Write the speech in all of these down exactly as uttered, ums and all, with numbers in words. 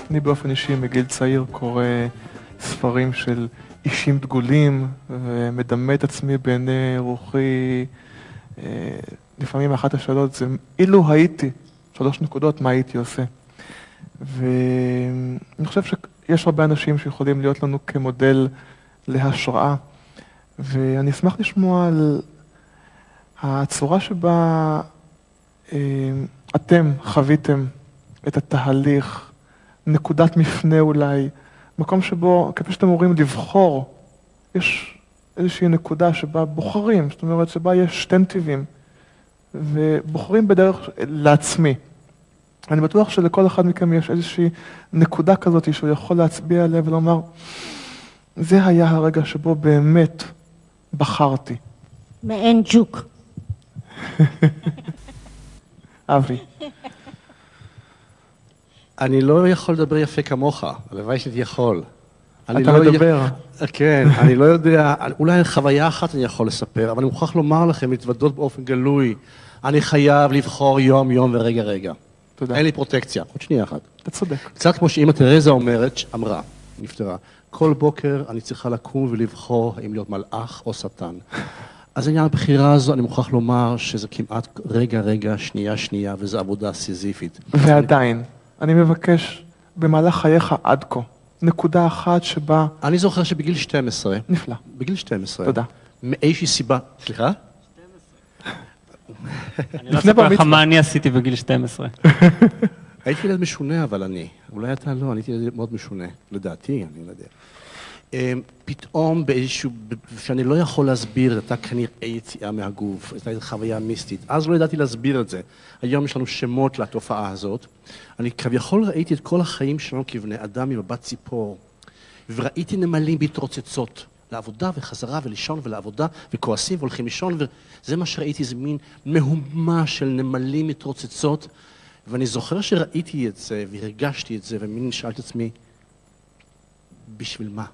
אני באופן אישי מגיל צעיר קורא ספרים של אישים דגולים, ומדמה את עצמי בעיני רוחי. לפעמים אחת השאלות זה, אילו הייתי, שלוש נקודות, מה הייתי עושה? ואני חושב שיש הרבה אנשים שיכולים להיות לנו כמודל להשראה, ואני אשמח לשמוע על הצורה שבה אתם חוויתם את התהליך, נקודת מפנה אולי, מקום שבו, כפי שאתם אומרים, לבחור, יש איזושהי נקודה שבה בוחרים, זאת אומרת שבה יש שתי נתיבים, ובוחרים בדרך לעצמי. אני בטוח שלכל אחד מכם יש איזושהי נקודה כזאת שהוא יכול להצביע עליה ולומר, זה היה הרגע שבו באמת בחרתי. מעין ג'וק. אבי. אני לא יכול לדבר יפה כמוך, הלוואי שאתה יכול. אתה מדבר. כן, אני לא יודע, אולי חוויה אחת אני יכול לספר, אבל אני מוכרח לומר לכם, להתוודות באופן גלוי, אני חייב לבחור יום יום ורגע רגע. תודה. אין לי פרוטקציה, עוד שנייה אחת. אתה צודק. קצת כמו שאמא תרזה אומרת, אמרה, נפטרה, כל בוקר אני צריכה לקום ולבחור האם להיות מלאך או שטן. אז העניין הבחירה הזו, אני מוכרח לומר שזה כמעט רגע רגע, שנייה שנייה, וזו עבודה סיזיפית. ועדיין, אני מבקש במהלך חייך עד כה, נקודה אחת שבה... אני זוכר שבגיל שתים עשרה... נפלא. בגיל שתים עשרה... תודה. מאיזושהי סיבה... סליחה? אני לא אספר לך מה אני עשיתי בגיל שתים עשרה. הייתי ילד משונה, אבל אני. אולי אתה לא, אני הייתי ילד מאוד משונה. לדעתי, אני לא יודע. פתאום באיזשהו... שאני לא יכול להסביר, אתה כנראה יציאה מהגוף, הייתה איזו חוויה מיסטית. אז לא ידעתי להסביר את זה. היום יש לנו שמות לתופעה הזאת. אני כביכול ראיתי את כל החיים שלנו כבני אדם ממבט ציפור, וראיתי נמלים בהתרוצצות, לעבודה וחזרה ולישון ולעבודה, וכועסים והולכים לישון, וזה מה שראיתי, זה מין מהומה של נמלים מתרוצצות, ואני זוכר שראיתי את זה והרגשתי את זה, ומין שאלתי את עצמי, בשביל מה?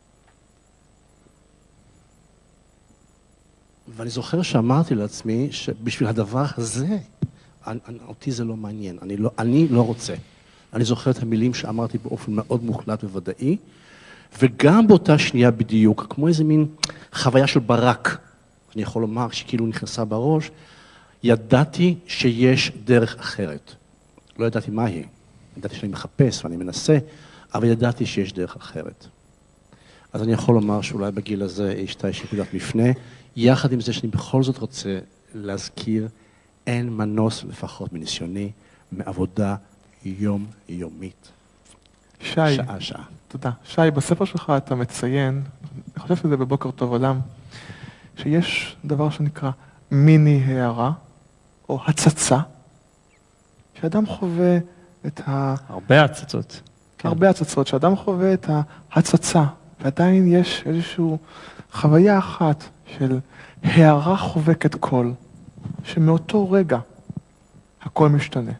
ואני זוכר שאמרתי לעצמי שבשביל הדבר הזה, אני, אותי זה לא מעניין, אני לא, אני לא רוצה. אני זוכר את המילים שאמרתי באופן מאוד מוחלט וודאי, וגם באותה שנייה בדיוק, כמו איזה מין חוויה של ברק, אני יכול לומר שכאילו נכנסה בראש, ידעתי שיש דרך אחרת. לא ידעתי מה היא, ידעתי שאני מחפש ואני מנסה, אבל ידעתי שיש דרך אחרת. אז אני יכול לומר שאולי בגיל הזה יש איזושהי נקודת מפנה, יחד עם זה שאני בכל זאת רוצה להזכיר, אין מנוס לפחות מניסיוני, מעבודה יום-יומית. שי, שעה, שעה. תודה. שי, בספר שלך אתה מציין, אני חושב שזה בבוקר טוב עולם, שיש דבר שנקרא מיני הערה, או הצצה, שאדם חווה את ה... הרבה הצצות. כן. הרבה הצצות, שאדם חווה את ההצצה, ועדיין יש איזושהי חוויה אחת של הערה חובקת קול, שמאותו רגע הכל משתנה.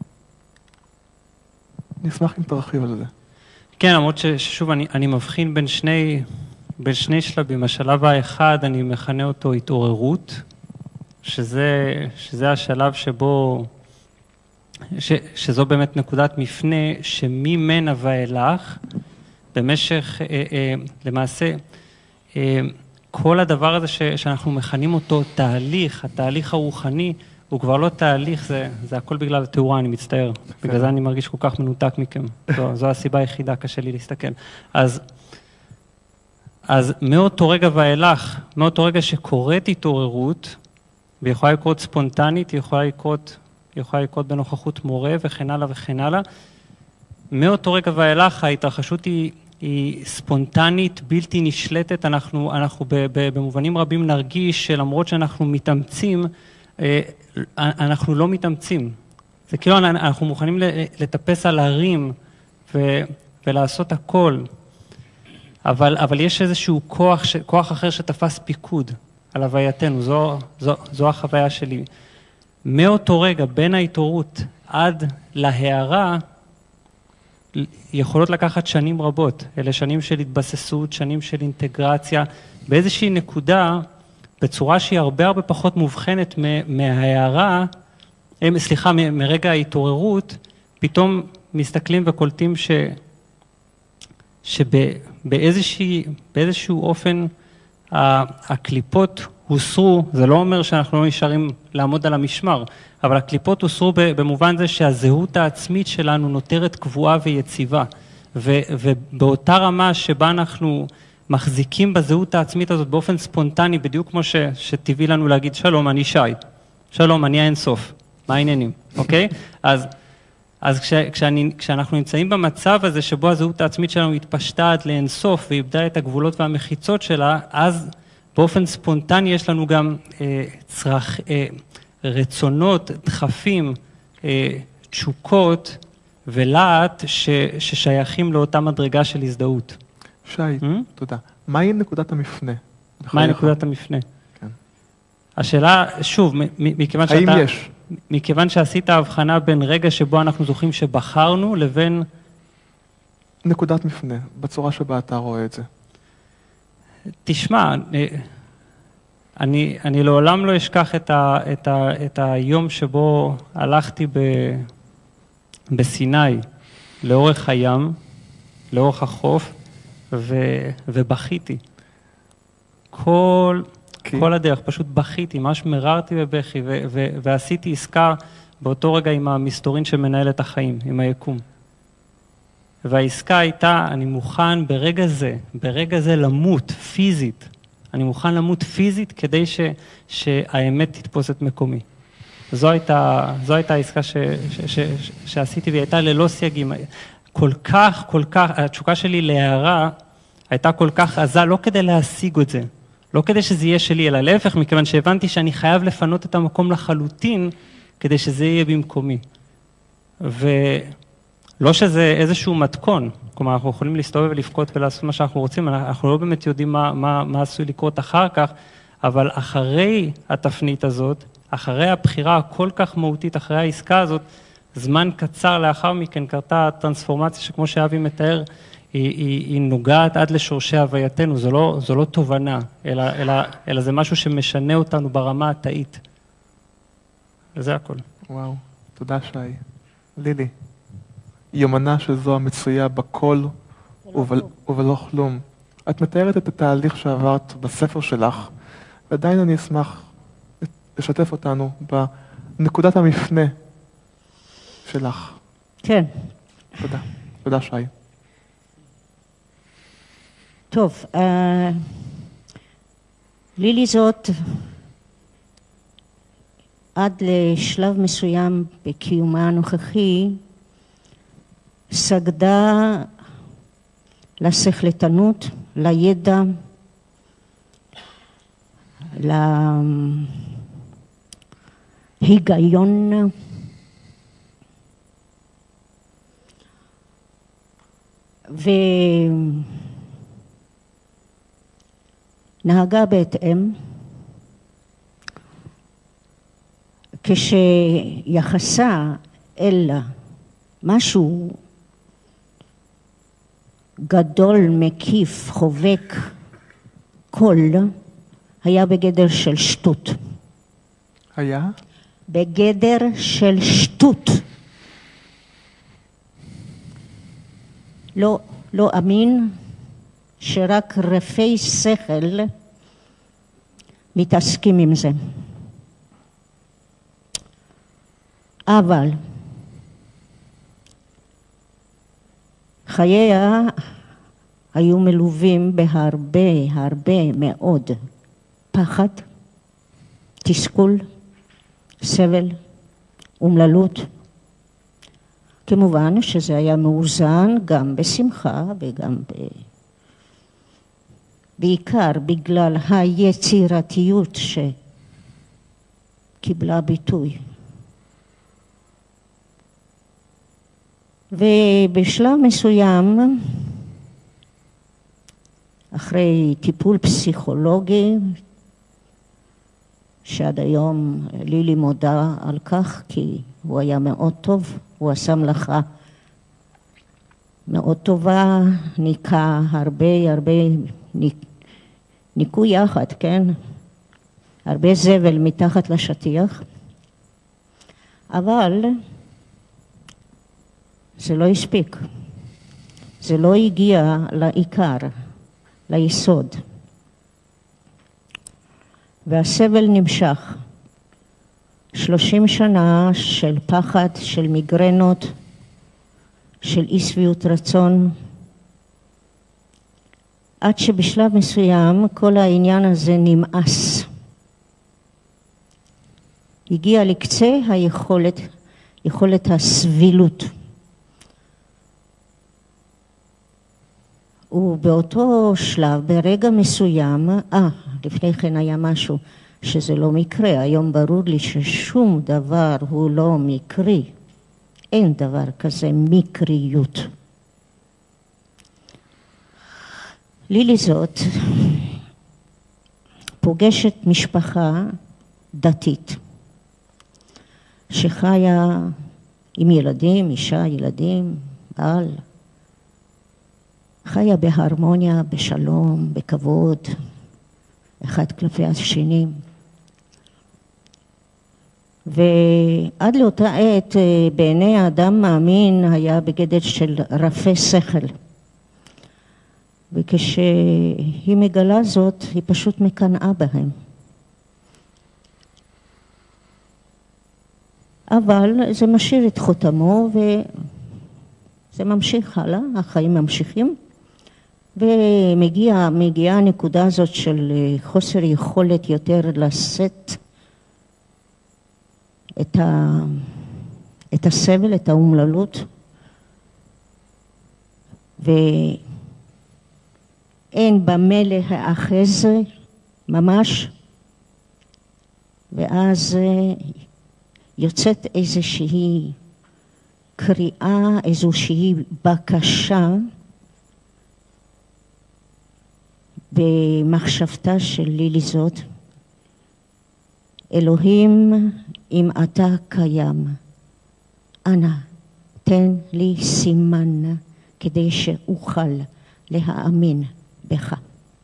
נשמח אם תרחיב על זה. כן, למרות ששוב, אני, אני מבחין בין שני, בין שני שלבים. השלב האחד, אני מכנה אותו התעוררות, שזה, שזה השלב שבו, ש, שזו באמת נקודת מפנה, שממנה ואילך, במשך, אה, אה, למעשה, אה, כל הדבר הזה ש, שאנחנו מכנים אותו תהליך, התהליך הרוחני, הוא כבר לא תהליך, זה, זה הכל בגלל התאורה, אני מצטער. בגלל זה אני מרגיש כל כך מנותק מכם. זו, זו הסיבה היחידה, קשה לי להסתכל. אז, אז מאותו רגע ואילך, מאותו רגע שקורית התעוררות, ויכולה לקרות ספונטנית, היא יכולה לקרות, היא יכולה לקרות בנוכחות מורה וכן הלאה וכן הלאה, מאותו רגע ואילך ההתרחשות היא, היא ספונטנית, בלתי נשלטת, אנחנו, אנחנו ב, ב, במובנים רבים נרגיש שלמרות שאנחנו מתאמצים, אנחנו לא מתאמצים. זה כאילו אנחנו מוכנים לטפס על הרים ו, ולעשות הכל, אבל, אבל יש איזשהו כוח, ש, כוח אחר שתפס פיקוד על הווייתנו, זו, זו, זו החוויה שלי. מאותו רגע, בין ההתעוררות עד להערה, יכולות לקחת שנים רבות. אלה שנים של התבססות, שנים של אינטגרציה, באיזושהי נקודה, בצורה שהיא הרבה הרבה פחות מובחנת מההערה, סליחה, מרגע ההתעוררות, פתאום מסתכלים וקולטים ש, שבאיזשהו אופן הקליפות הוסרו, זה לא אומר שאנחנו לא נשארים לעמוד על המשמר, אבל הקליפות הוסרו במובן זה שהזהות העצמית שלנו נותרת קבועה ויציבה, ובאותה רמה שבה אנחנו מחזיקים בזהות העצמית הזאת באופן ספונטני, בדיוק כמו ש, שטבעי לנו להגיד, שלום, אני שי, שלום, אני האינסוף, מה העניינים, אוקיי? אז, אז כש, כשאני, כשאנחנו נמצאים במצב הזה שבו הזהות העצמית שלנו התפשטה עד לאינסוף ואיבדה את הגבולות והמחיצות שלה, אז באופן ספונטני יש לנו גם אה, צרכ, אה, רצונות, דחפים, אה, תשוקות ולעט ש, ששייכים לאותה מדרגה של הזדהות. שי, hmm? תודה. מהי נקודת המפנה? מהי נקודת המפנה? כן. השאלה, שוב, מכיוון האם שאתה... יש? מכיוון שעשית הבחנה בין רגע שבו אנחנו זוכים שבחרנו לבין... נקודת מפנה, בצורה שבה אתה רואה את זה. תשמע, אני, אני לעולם לא אשכח את, ה, את, ה, את היום שבו הלכתי ב, בסיני, לאורך הים, לאורך החוף, ו, ובכיתי. כל, כל הדרך, פשוט בכיתי, ממש מררתי בבכי, ו, ו, ועשיתי עסקה באותו רגע עם המסתורין שמנהל את החיים, עם היקום. והעסקה הייתה, אני מוכן ברגע זה, ברגע זה למות פיזית. אני מוכן למות פיזית כדי ש, שהאמת תתפוס את מקומי. זו הייתה, זו הייתה העסקה ש, ש, ש, ש, שעשיתי, והיא הייתה ללא סייגים. כל כך, כל כך, התשוקה שלי להערה הייתה כל כך עזה, לא כדי להשיג את זה, לא כדי שזה יהיה שלי, אלא להפך, מכיוון שהבנתי שאני חייב לפנות את המקום לחלוטין, כדי שזה יהיה במקומי. ולא שזה איזשהו מתכון, כלומר, אנחנו יכולים להסתובב ולפקוט ולעשות מה שאנחנו רוצים, אנחנו לא באמת יודעים מה, מה, מה עשוי לקרות אחר כך, אבל אחרי התפנית הזאת, אחרי הבחירה הכל כך מהותית, אחרי העסקה הזאת, זמן קצר לאחר מכן קרתה טרנספורמציה שכמו שאבי מתאר, היא, היא, היא נוגעת עד לשורשי הווייתנו, זו לא, זו לא תובנה, אלא, אלא, אלא זה משהו שמשנה אותנו ברמה התאית. וזה הכל. וואו, תודה שי. לילי, יומנה שזו המצויה בכל ובל, ובלא כלום. את מתארת את התהליך שעברת בספר שלך, ועדיין אני אשמח לשתף אותנו בנקודת המפנה שלך. כן. תודה. תודה שי. טוב, uh, לילי זאת עד לשלב מסוים בקיומה הנוכחי סגדה לשכלתנות, לידע, להיגיון, ונהגה בהתאם, כשיחסה אל משהו גדול, מקיף, חובק, כל, היה בגדר של שטות. היה? בגדר של שטות. לא, לא אמין שרק רפי שכל מתעסקים עם זה. אבל חייה היו מלווים בהרבה, הרבה מאוד פחד, תסכול, סבל, אומללות. כמובן שזה היה מאוזן גם בשמחה וגם ב... בעיקר בגלל היצירתיות שקיבלה ביטוי. ובשלב מסוים, אחרי טיפול פסיכולוגי, שעד היום לילי מודה על כך, כי הוא היה מאוד טוב, הוא עשה מלאכה מאוד טובה, ניקה הרבה, הרבה, ניקו יחד, כן? הרבה זבל מתחת לשטיח, אבל זה לא הספיק. זה לא הגיע לעיקר, ליסוד. והסבל נמשך. שלושים שנה של פחד, של מיגרנות, של אי שביעות רצון, עד שבשלב מסוים כל העניין הזה נמאס. הגיע לקצה היכולת, יכולת הסבילות. ובאותו שלב, ברגע מסוים, אה, לפני כן היה משהו שזה לא מקרה. היום ברור לי ששום דבר הוא לא מקרי. אין דבר כזה מקריות. לילי זאת פוגשת משפחה דתית שחיה עם ילדים, אישה, ילדים, בעל, חיה בהרמוניה, בשלום, בכבוד, אחד כלפי השני. ועד לאותה עת בעיני האדם מאמין היה בגדר של רפה שכל. וכשהיא מגלה זאת, היא פשוט מקנאה בהם. אבל זה משאיר את חותמו וזה ממשיך הלאה, החיים ממשיכים. ומגיעה מגיעה הנקודה הזאת של חוסר יכולת יותר לשאת את, ה, את הסבל, את האומללות. ואין במה להאחז ממש. ואז יוצאת איזושהי קריאה, איזושהי בקשה במחשבתה של לילי זאת. אלוהים, אם אתה קיים, אנא תן לי סימן כדי שאוכל להאמין בך.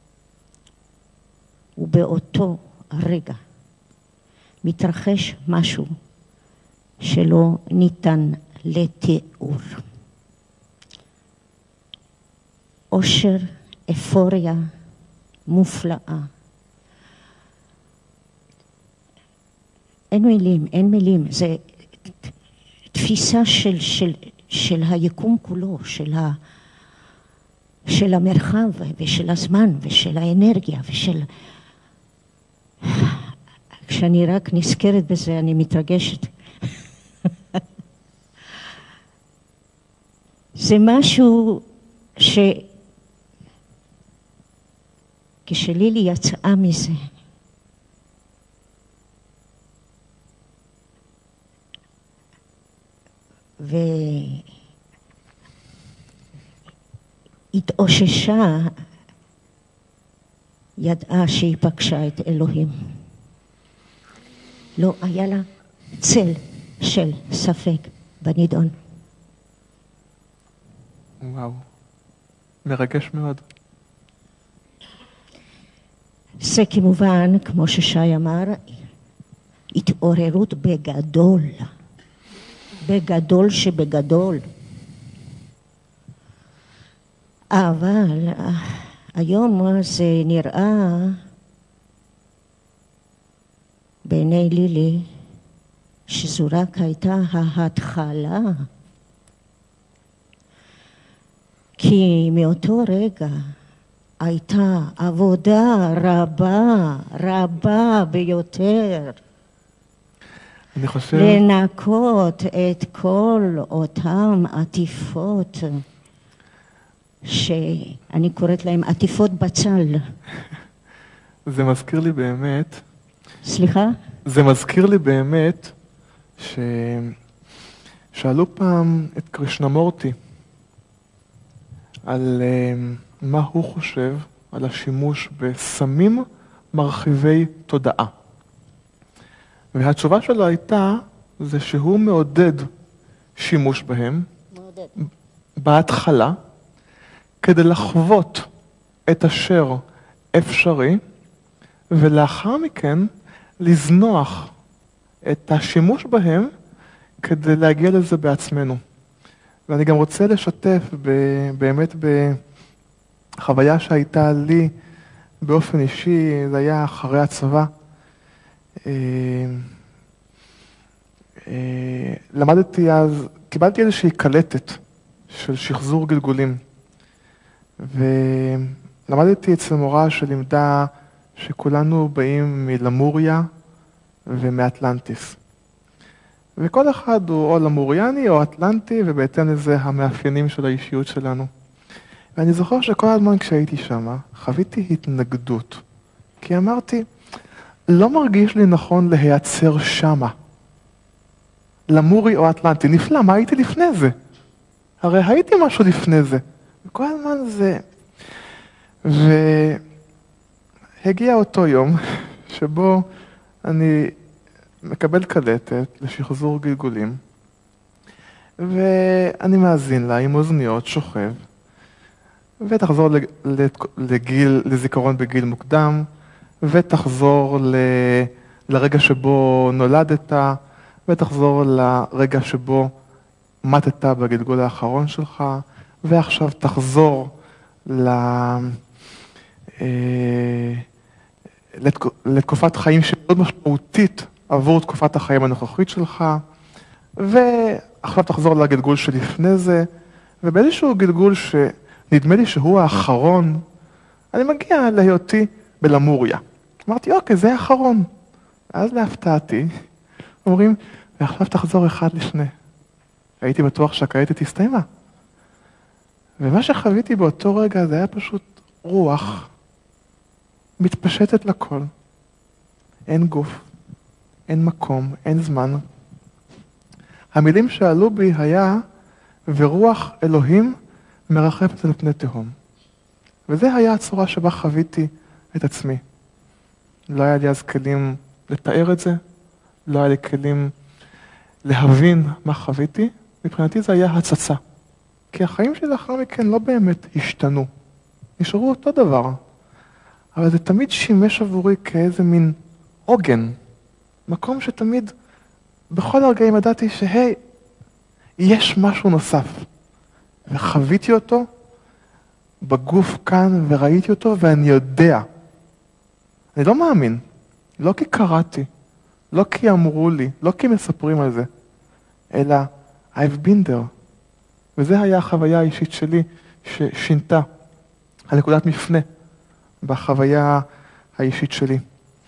ובאותו רגע מתרחש משהו שלא ניתן לתיאור. אושר, אפוריה מופלאה. אין מילים, אין מילים. זה תפיסה של, של, של היקום כולו, של, ה, של המרחב ושל הזמן ושל האנרגיה ושל... כשאני רק נזכרת בזה אני מתרגשת. זה משהו ש... כשלילי יצאה מזה, והתאוששה, ידעה שהיא פגשה את אלוהים. לא היה לה צל של ספק בנידון. וואו, מרגש מאוד. זה כמובן, כמו ששי אמר, התעוררות בגדול. בגדול שבגדול. אבל היום זה נראה בעיני לילי שזו רק הייתה ההתחלה. כי מאותו רגע הייתה עבודה רבה, רבה ביותר. אני חושב... לנקות את כל אותם עטיפות, שאני קוראת להם עטיפות בצל. זה מזכיר לי באמת... סליחה? זה מזכיר לי באמת ששאלו פעם את קרישנמורטי על uh, מה הוא חושב על השימוש בסמים מרחיבי תודעה. והתשובה שלו הייתה, זה שהוא מעודד שימוש בהם, מעודד. בהתחלה, כדי לחוות את אשר אפשרי, ולאחר מכן לזנוח את השימוש בהם כדי להגיע לזה בעצמנו. ואני גם רוצה לשתף ב- באמת בחוויה שהייתה לי באופן אישי, זה היה אחרי הצבא. אה, אה, למדתי אז, קיבלתי איזושהי קלטת של שחזור גלגולים, ולמדתי אצל מורה שלימדה שכולנו באים מלמוריה ומאטלנטיס. וכל אחד הוא או למוריאני או אטלנטי, ובהתאם לזה המאפיינים של האישיות שלנו. ואני זוכר שכל הזמן כשהייתי שם, חוויתי התנגדות. כי אמרתי, לא מרגיש לי נכון להיעצר שמה. למורי או אטלנטי. נפלא, מה הייתי לפני זה? הרי הייתי משהו לפני זה. וכל הזמן זה... והגיע אותו יום שבו אני מקבל קלטת לשחזור גלגולים, ואני מאזין לה עם אוזניות, שוכב, ותחזור לגיל, לזיכרון בגיל מוקדם, ותחזור ל... לרגע שבו נולדת, ותחזור לרגע שבו מתת בגלגול האחרון שלך, ועכשיו תחזור ל... לתקופת חיים שמאוד משמעותית עבור תקופת החיים הנוכחית שלך, ועכשיו תחזור לגלגול שלפני זה, ובאיזשהו גלגול שנדמה לי שהוא האחרון, אני מגיע להיותי בלמוריה. אמרתי, אוקיי, זה האחרון. אז להפתעתי, אומרים, ועכשיו תחזור אחד לשני. הייתי בטוח שהקלטת הסתיימה. ומה שחוויתי באותו רגע זה היה פשוט רוח מתפשטת לכל. אין גוף, אין מקום, אין זמן. המילים שעלו בי היה, ורוח אלוהים מרחפת על פני תהום. וזה היה הצורה שבה חוויתי את עצמי. לא היה לי אז כלים לתאר את זה, לא היה לי כלים להבין מה חוויתי. מבחינתי זה היה הצצה. כי החיים שלי לאחר מכן לא באמת השתנו. נשארו אותו דבר. אבל זה תמיד שימש עבורי כאיזה מין עוגן. מקום שתמיד, בכל הרגעים ידעתי שהי, יש משהו נוסף. וחוויתי אותו בגוף כאן, וראיתי אותו, ואני יודע. אני לא מאמין. לא כי קראתי, לא כי אמרו לי, לא כי מספרים על זה, אלא I've been there. וזה היה החוויה האישית שלי ששינתה, הנקודת מפנה בחוויה האישית שלי.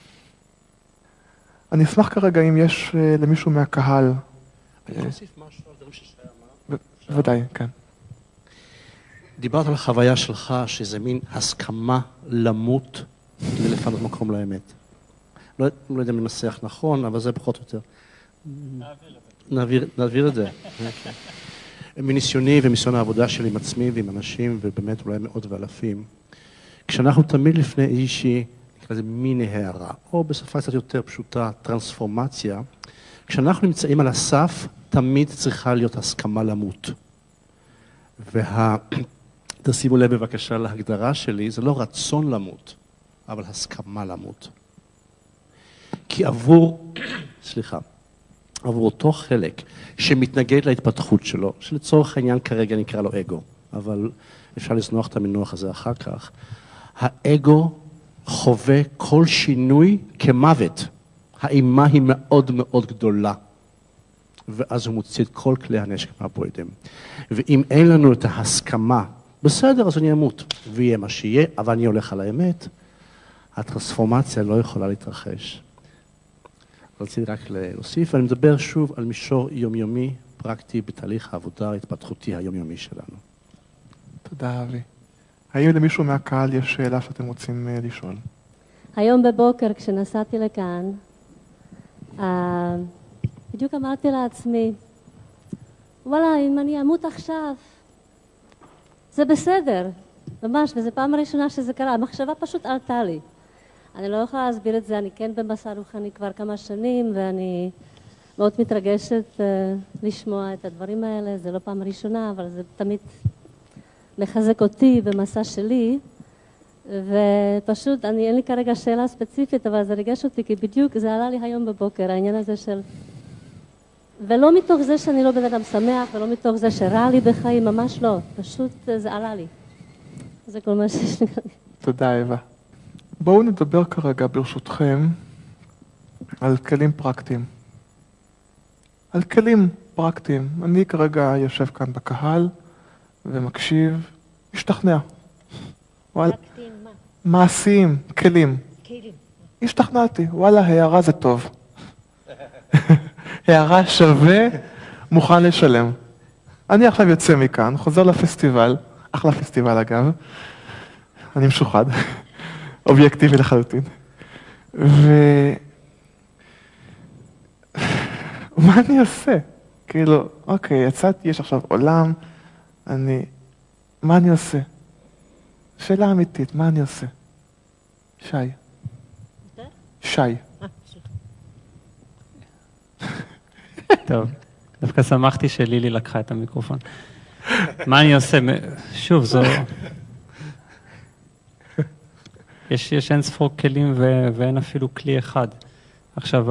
אני אשמח כרגע אם יש למישהו מהקהל. אני יכול להוסיף משהו על דברים ששי אמר? בוודאי, כן. דיברת על החוויה שלך שזה מין הסכמה למות כדי לפנות מקום לאמת. לא, לא יודע אם ננסח נכון, אבל זה פחות או יותר. נעביר, נעביר את זה. מניסיוני ומניסיון העבודה שלי עם עצמי ועם אנשים, ובאמת אולי מאות ואלפים, כשאנחנו תמיד לפני איזושהי, נקרא לזה מיני הערה, או בשפה קצת יותר פשוטה, טרנספורמציה, כשאנחנו נמצאים על הסף, תמיד צריכה להיות הסכמה למות. וה... תשימו לב בבקשה להגדרה שלי, זה לא רצון למות, אבל הסכמה למות. כי עבור, סליחה, עבור אותו חלק שמתנגד להתפתחות שלו, שלצורך העניין כרגע נקרא לו אגו, אבל אפשר לזנוח את המינוח הזה אחר כך, האגו חווה כל שינוי כמוות. האימה היא מאוד מאוד גדולה, ואז הוא מוציא את כל כלי הנשק מהבוידם. ואם אין לנו את ההסכמה, בסדר, אז אני אמות, ויהיה מה שיהיה, אבל אני הולך על האמת, הטרנספורמציה לא יכולה להתרחש. רציתי רק להוסיף, ואני מדבר שוב על מישור יומיומי, פרקטי, בתהליך העבודה ההתפתחותי היומיומי שלנו. תודה, אבי. האם למישהו מהקהל יש שאלה שאתם רוצים לשאול? היום בבוקר כשנסעתי לכאן, בדיוק אמרתי לעצמי, וואלה, אם אני אמות עכשיו, זה בסדר, ממש, וזו פעם הראשונה שזה קרה, המחשבה פשוט עלתה לי. אני לא יכולה להסביר את זה, אני כן במסע רוחני כבר כמה שנים, ואני מאוד מתרגשת uh, לשמוע את הדברים האלה, זה לא פעם ראשונה, אבל זה תמיד מחזק אותי במסע שלי, ופשוט, אני, אין לי כרגע שאלה ספציפית, אבל זה ריגש אותי, כי בדיוק זה עלה לי היום בבוקר, העניין הזה של ולא מתוך זה שאני לא בן אדם שמח, ולא מתוך זה שרע לי בחיים, ממש לא. פשוט זה עלה לי. זה כל מה שיש לי. תודה, אווה. בואו נדבר כרגע, ברשותכם, על כלים פרקטיים. על כלים פרקטיים. אני כרגע יושב כאן בקהל ומקשיב, משתכנע. פרקטיים מה? מעשיים, כלים. כלים. השתכנעתי, וואלה, הערה זה טוב. הערה שווה, מוכן לשלם. אני עכשיו יוצא מכאן, חוזר לפסטיבל, אחלה פסטיבל אגב, אני משוחד, אובייקטיבי לחלוטין. ו... מה אני עושה? כאילו, אוקיי, יצאתי, יש עכשיו עולם, אני... מה אני עושה? שאלה אמיתית, מה אני עושה? שי. שי. טוב, דווקא שמחתי שלילי לקחה את המיקרופון. מה אני עושה? שוב, זו... יש, יש אין ספור כלים ו... ואין אפילו כלי אחד. עכשיו,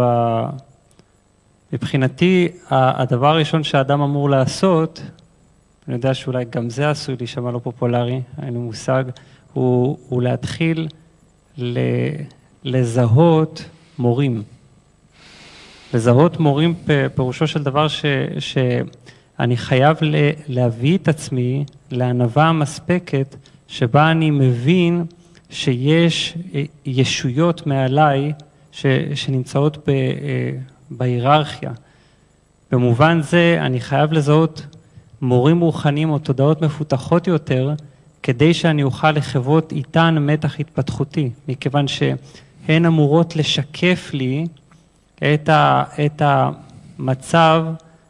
מבחינתי, הדבר הראשון שהאדם אמור לעשות, אני יודע שאולי גם זה עשוי להישמע לא פופולרי, אין לי מושג, הוא, הוא להתחיל ל... לזהות מורים. לזהות מורים פירושו של דבר ש, שאני חייב להביא את עצמי לענווה המספקת שבה אני מבין שיש ישויות מעליי ש, שנמצאות ב, בהיררכיה. במובן זה אני חייב לזהות מורים רוחניים או תודעות מפותחות יותר כדי שאני אוכל לחוות איתן מתח התפתחותי, מכיוון שהן אמורות לשקף לי את, ה, את המצב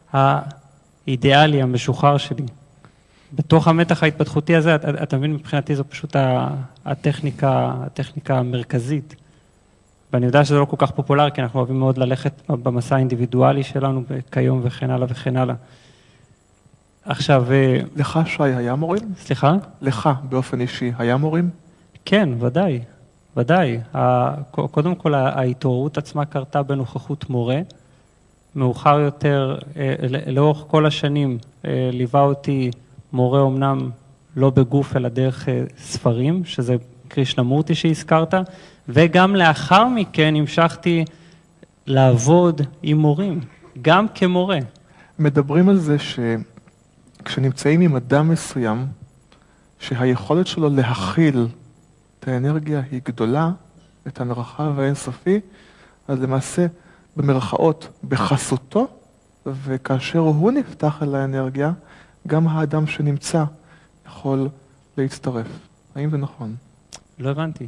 האידיאלי, המשוחרר שלי. בתוך המתח ההתפתחותי הזה, אתה, אתה מבין, מבחינתי זו פשוט הטכניקה, הטכניקה המרכזית. ואני יודע שזה לא כל כך פופולרי, כי אנחנו אוהבים מאוד ללכת במסע האינדיבידואלי שלנו כיום וכן הלאה וכן הלאה. עכשיו... לך, שי, היה מורים? סליחה? לך, באופן אישי, היה מורים? כן, ודאי. ודאי. קודם כל, ההתעוררות עצמה קרתה בנוכחות מורה. מאוחר יותר, לאורך כל השנים, ליווה אותי מורה אומנם לא בגוף, אלא דרך ספרים, שזה קרישנמורטי שהזכרת, וגם לאחר מכן המשכתי לעבוד עם מורים, גם כמורה. מדברים על זה שכשנמצאים עם אדם מסוים, שהיכולת שלו להכיל את האנרגיה היא גדולה, את המרחב האינסופי, אז למעשה במרכאות בחסותו, וכאשר הוא נפתח אל האנרגיה, גם האדם שנמצא יכול להצטרף. האם זה נכון? לא הבנתי.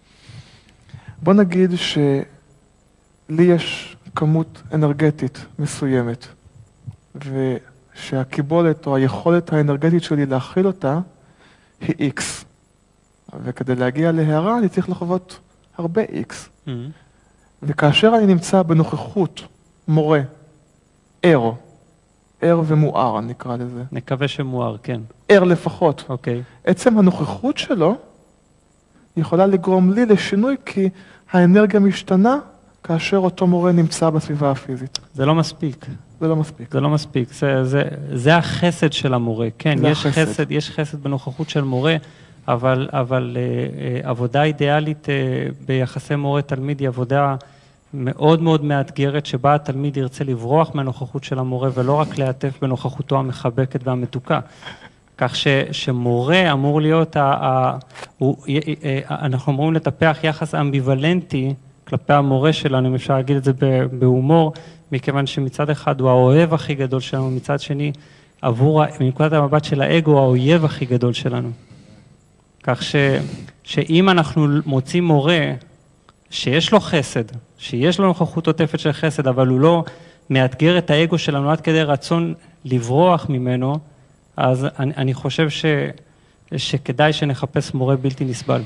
בוא נגיד שלי יש כמות אנרגטית מסוימת, ושהקיבולת או היכולת האנרגטית שלי להכיל אותה היא X. וכדי להגיע להערה אני צריך לחוות הרבה X. Mm-hmm. וכאשר אני נמצא בנוכחות מורה, ער, ער ומואר נקרא לזה. נקווה שמואר, כן. ער לפחות. אוקיי. Okay. עצם הנוכחות שלו יכולה לגרום לי לשינוי, כי האנרגיה משתנה כאשר אותו מורה נמצא בסביבה הפיזית. זה לא מספיק. זה לא מספיק. זה לא מספיק. זה, זה, זה החסד של המורה. כן, יש החסד. חסד, יש חסד בנוכחות של מורה, אבל, אבל אה, אה, עבודה אידיאלית אה, ביחסי מורה-תלמיד היא עבודה מאוד מאוד מאתגרת, שבה התלמיד ירצה לברוח מהנוכחות של המורה, ולא רק להטף בנוכחותו המחבקת והמתוקה. כך ש, שמורה אמור להיות, ה, ה, הוא, אנחנו אמורים לטפח יחס אמביוולנטי כלפי המורה שלנו, אם אפשר להגיד את זה בהומור, מכיוון שמצד אחד הוא האוהב הכי גדול שלנו, מצד שני, עבור, מנקודת המבט של האגו, האויב הכי גדול שלנו. כך ש, שאם אנחנו מוצאים מורה שיש לו חסד, שיש לו נוכחות עוטפת של חסד, אבל הוא לא מאתגר את האגו שלנו עד כדי רצון לברוח ממנו, אז אני, אני חושב ש, שכדאי שנחפש מורה בלתי נסבל.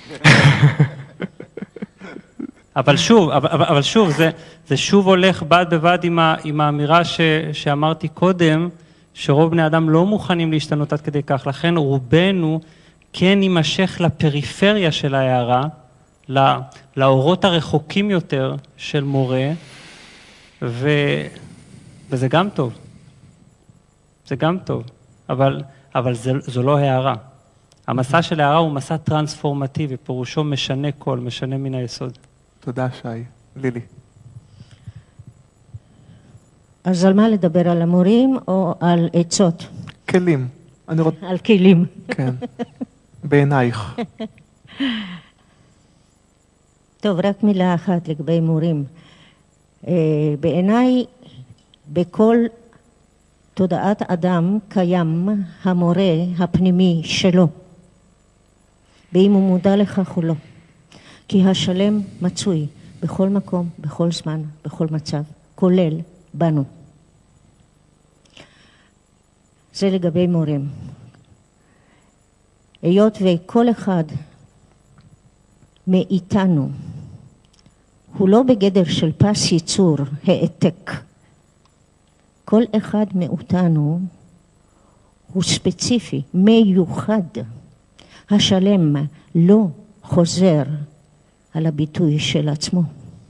אבל שוב, אבל, אבל שוב, זה, זה שוב הולך בד בבד עם, ה, עם האמירה ש, שאמרתי קודם, שרוב בני אדם לא מוכנים להשתנות עד כדי כך, לכן רובנו כן יימשך לפריפריה של ההערה, לא, לאורות הרחוקים יותר של מורה, ו, וזה גם טוב. זה גם טוב, אבל, אבל זה, זו לא הערה. המסע של הערה הוא מסע טרנספורמטיבי, פירושו משנה כל, משנה מן היסוד. תודה, שי. לילי. אז על מה לדבר? על המורים או על עצות? כלים. אני רוצ... על כלים. כן. בעינייך. טוב, רק מילה אחת לגבי מורים. בעיניי, בכל תודעת אדם קיים המורה הפנימי שלו, ואם הוא מודע לכך או לא. כי השלם מצוי בכל מקום, בכל זמן, בכל מצב, כולל בנו. זה לגבי מורים. היות וכל אחד מאיתנו הוא לא בגדר של פס ייצור העתק. כל אחד מאותנו הוא ספציפי, מיוחד. השלם לא חוזר על הביטוי של עצמו.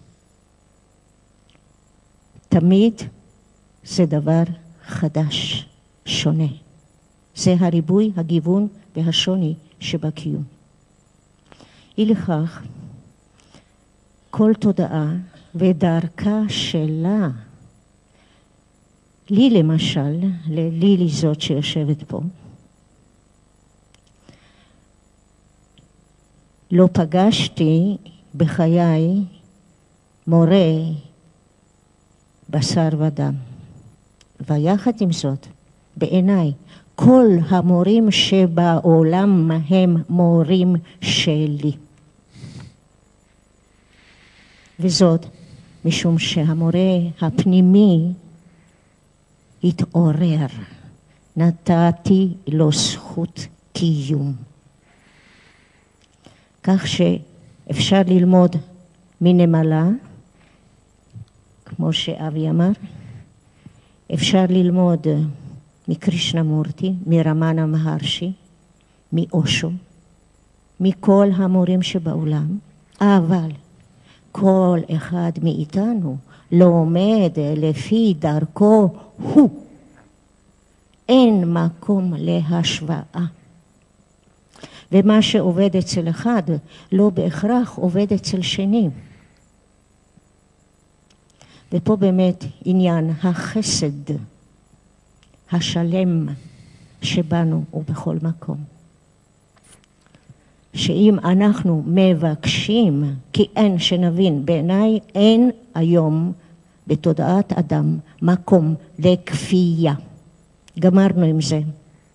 תמיד זה דבר חדש, שונה. זה הריבוי, הגיוון והשוני שבקיום. אי לכך, כל תודעה ודרכה שלה, לי למשל, לילי זאת שיושבת פה, לא פגשתי בחיי מורה בשר ודם. ויחד עם זאת, בעיניי, כל המורים שבעולם הם מורים שלי. וזאת משום שהמורה הפנימי התעורר, נתתי לו זכות קיום. כך שאפשר ללמוד מנמלה, כמו שאבי אמר, אפשר ללמוד מקרישנמורטי, מרמנה מהרשי, מאושו, מכל המורים שבעולם, אבל כל אחד מאיתנו לומד לפי דרכו הוא. אין מקום להשוואה. ומה שעובד אצל אחד לא בהכרח עובד אצל שני. ופה באמת עניין החסד השלם שבנו ובכל מקום. שאם אנחנו מבקשים, כי אין שנבין, בעיניי אין היום בתודעת אדם מקום לכפייה. גמרנו עם זה.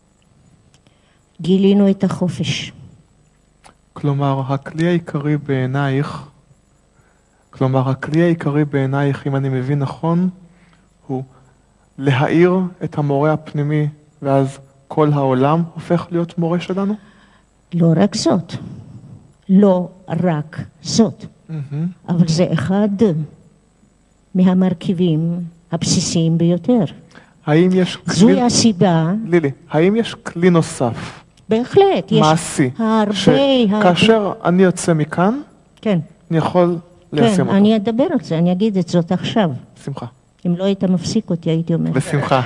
גילינו את החופש. כלומר, הכלי העיקרי בעינייך, כלומר, הכלי העיקרי בעינייך, אם אני מבין נכון, הוא להאיר את המורה הפנימי, ואז כל העולם הופך להיות מורה שלנו? לא רק זאת. לא רק זאת. Mm-hmm. אבל זה אחד מהמרכיבים הבסיסיים ביותר. האם יש כלי... זוהי הסיבה... לילי, האם יש כלי נוסף? בהחלט. יש מעשי. הרבה... שכאשר הרבה... אני יוצא מכאן, כן. אני יכול ליישם כן, אותו. אני אדבר על זה, אני אגיד את זאת עכשיו. שמחה. אם לא היית מפסיק אותי, הייתי אומר. בשמחה.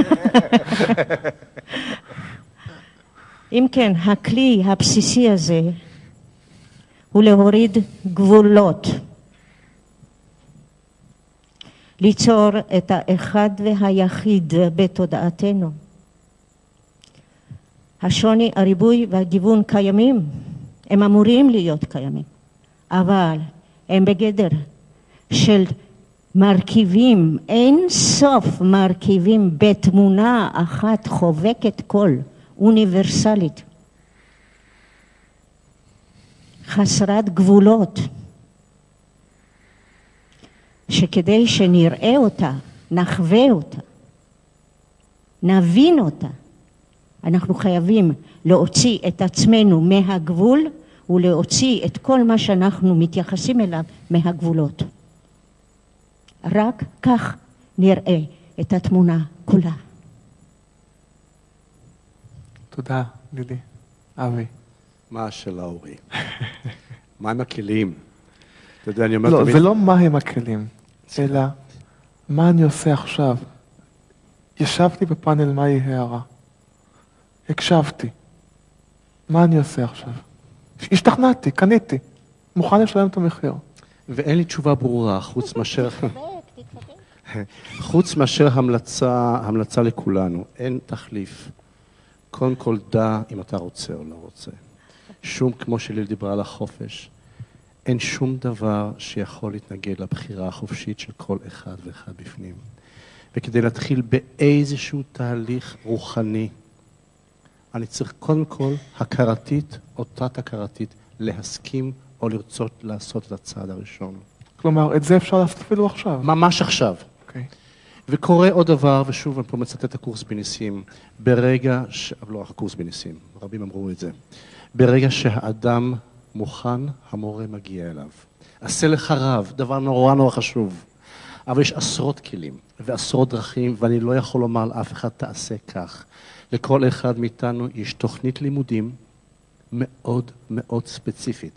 אם כן, הכלי הבסיסי הזה הוא להוריד גבולות. ליצור את האחד והיחיד בתודעתנו. השוני, הריבוי והגיוון קיימים. הם אמורים להיות קיימים. אבל הם בגדר של מרכיבים, אין סוף מרכיבים בתמונה אחת חובקת כל, אוניברסלית. חסרת גבולות. שכדי שנראה אותה, נחווה אותה, נבין אותה, אנחנו חייבים להוציא את עצמנו מהגבול ולהוציא את כל מה שאנחנו מתייחסים אליו מהגבולות. רק כך נראה את התמונה כולה. תודה, לילי. אבי. מה השאלה, אורי? מה עם הכלים? אתה יודע, אני אומר לא, תמיד... זה לא מה הם הכלים, אלא מה אני עושה עכשיו. ישבתי בפאנל מהי הערה. הקשבתי. מה אני עושה עכשיו? השתכנעתי, קניתי. מוכן לשלם את המחיר. ואין לי תשובה ברורה, חוץ מאשר... חוץ מאשר המלצה, המלצה לכולנו. אין תחליף. קודם כל דע אם אתה רוצה או לא רוצה. שום, כמו שליל דיברה על החופש, אין שום דבר שיכול להתנגד לבחירה החופשית של כל אחד ואחד בפנים. וכדי להתחיל באיזשהו תהליך רוחני, אני צריך קודם כל הכרתית, אותה הכרתית, להסכים או לרצות לעשות את הצעד הראשון. כלומר, את זה אפשר לעשות אפילו עכשיו. ממש עכשיו. אוקיי. וקורה עוד דבר, ושוב אני פה מצטט את הקורס בניסים, ברגע, ש... לא הקורס בניסים, רבים אמרו את זה, ברגע שהאדם מוכן, המורה מגיע אליו. עשה לך רב, דבר נורא נורא חשוב. אבל יש עשרות כלים ועשרות דרכים, ואני לא יכול לומר לאף אחד תעשה כך. לכל אחד מאיתנו יש תוכנית לימודים מאוד מאוד ספציפית.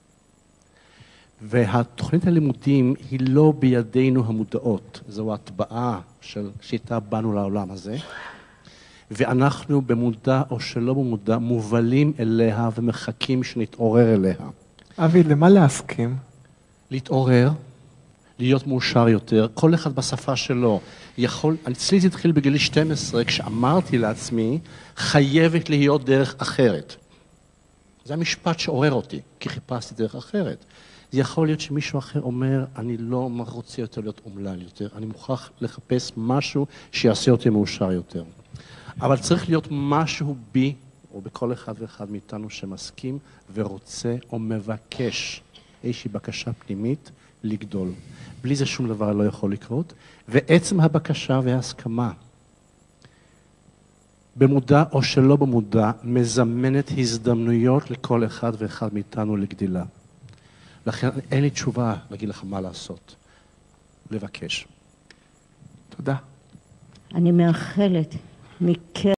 והתוכנית הלימודים היא לא בידינו המודעות, זו הטבעה של שאיתה באנו לעולם הזה, ואנחנו במודע או שלא במודע מובלים אליה ומחכים שנתעורר אליה. אבי, למה להסכים? להתעורר, להיות מאושר יותר, כל אחד בשפה שלו. יכול, אצלי זה התחיל בגיל שתים עשרה, כשאמרתי לעצמי, חייבת להיות דרך אחרת. זה המשפט שעורר אותי, כי חיפשתי דרך אחרת. זה יכול להיות שמישהו אחר אומר, אני לא רוצה יותר להיות אומלל יותר, אני מוכרח לחפש משהו שיעשה אותי מאושר יותר. אבל צריך להיות משהו בי, או בכל אחד ואחד מאיתנו שמסכים ורוצה או מבקש איזושהי בקשה פנימית לגדול. בלי זה שום דבר לא יכול לקרות, ועצם הבקשה וההסכמה, במודע או שלא במודע, מזמנת הזדמנויות לכל אחד ואחד מאיתנו לגדילה. לכן אין לי תשובה להגיד לך מה לעשות, לבקש. תודה. אני מאחלת מקרב